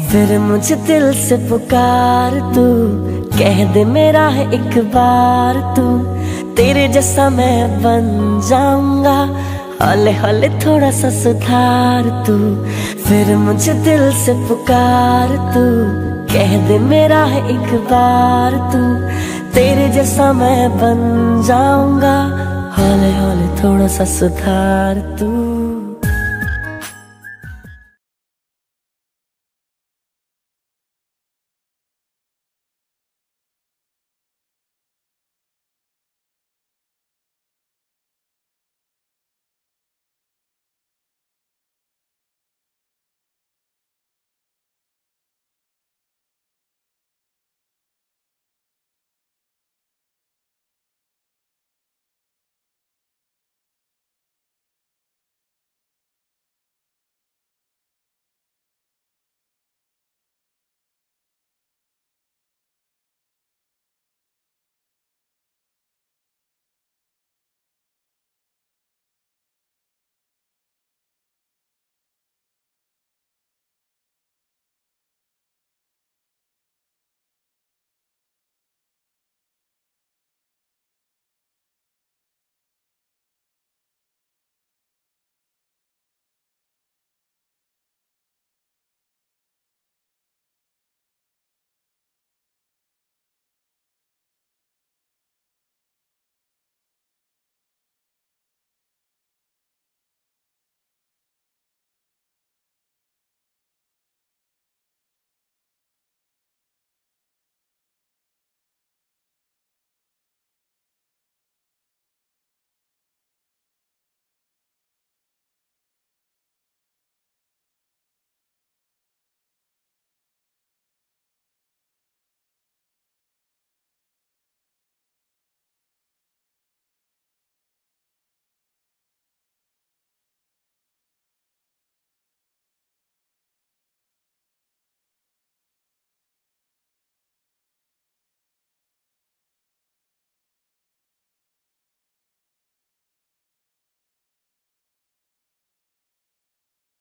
फिर मुझे दिल से पुकार तू, कह दे मेरा है एक बार तू। तेरे जैसा मैं बन जाऊंगा, हौले हौले थोड़ा सा सुधार तू। फिर मुझे दिल से पुकार तू, कह दे मेरा है एक बार तू। तेरे जैसा मैं बन जाऊंगा, हौले हौले थोड़ा सा सुधार तू।